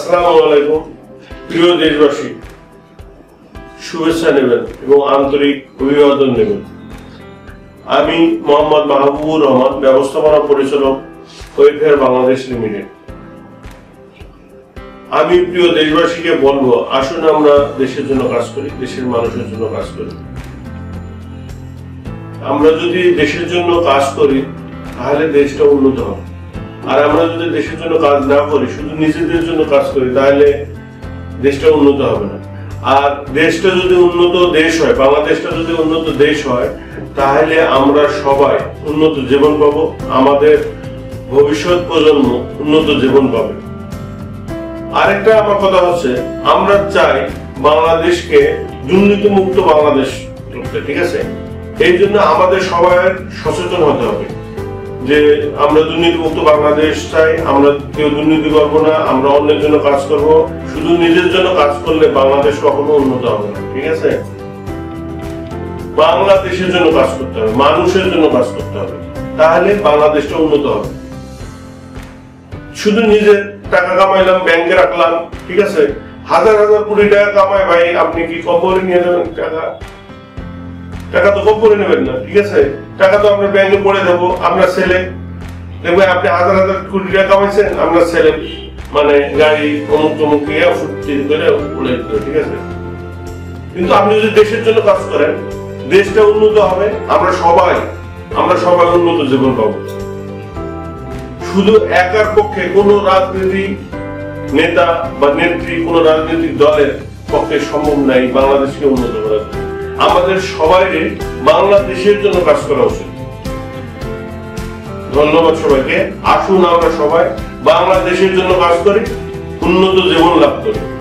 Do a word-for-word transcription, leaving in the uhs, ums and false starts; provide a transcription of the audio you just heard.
আসসালামু আলাইকুম প্রিয় দেশবাসী, শুভেচ্ছা নেবেন এবং আন্তরিক অভিবাদন নেবেন। আমি মোহাম্মদ মাহবুবুর রহমান, ব্যবস্থাপনা পরিচালক, ওয়েফেয়ার বাংলাদেশ লিমিটেড। আমি প্রিয় দেশবাসীকে বলবো, আসুন আমরা দেশের জন্য কাজ করি, দেশের মানুষের জন্য কাজ করি। আমরা যদি দেশের জন্য কাজ করি তাহলে দেশটা উন্নত হবে, আর আমরা যদি দেশের জন্য কাজ না করি, শুধু নিজেদের জন্য কাজ করি, তাহলে দেশটা উন্নত হবে না। আর দেশটা যদি উন্নত দেশ হয়, বাংলাদেশটা যদি উন্নত দেশ হয়, তাহলে আমরা সবাই উন্নত জীবন পাবো, আমাদের ভবিষ্যৎ প্রজন্ম উন্নত জীবন পাবে। আরেকটা আমার কথা হচ্ছে, আমরা চাই বাংলাদেশকে দুর্নীতি মুক্ত বাংলাদেশ করতে, ঠিক আছে? এই জন্য আমাদের সবাই সচেতন হতে হবে যে আমরা দুর্নীতি মুক্ত বাংলাদেশ চাই, আমরা কেউ দুর্নীতি করবো না, আমরা অন্যের জন্য কাজ করব। শুধু নিজের জন্য কাজ করলে বাংলাদেশ কখনো উন্নত হবে না, ঠিক আছে? বাংলাদেশের জন্য কাজ করতে হবে, মানুষের জন্য কাজ করতে হবে, তাহলে বাংলাদেশটা উন্নত হবে। শুধু নিজের টাকা কামাইলাম, ব্যাংকে রাখলাম, ঠিক আছে? হাজার হাজার কোটি টাকা কামায় ভাই, আপনি কি কবরে নিয়ে যাবেন টাকা? টাকা তো কবরে নেবেন না, ঠিক আছে? টাকা তো আমরা ব্যাংকে পড়ে দেবো। আমরা ছেলে দেখবেন, আপনি হাজার হাজার কোটি টাকা কামাইছেন, আমরা ছেলে মানে গাড়ি অমুক তমুক ইয়ে ফুটি করে উড়ে দিল, ঠিক আছে? কিন্তু আপনি যদি দেশের জন্য কাজ করেন, দেশটা উন্নত হবে, আমরা সবাই আমরা সবাই উন্নত জীবন পাবো। শুধু একার পক্ষে কোন রাজনীতি নেতা বা নেত্রী, কোন রাজনৈতিক দলের পক্ষে সম্ভব নাই বাংলাদেশকে উন্নত করা। আমাদের সবাই বাংলাদেশের জন্য কাজ করা উচিত। ধন্যবাদ সবাইকে। আসুন আমরা সবাই বাংলাদেশের জন্য কাজ করি, উন্নত জীবন লাভ করি।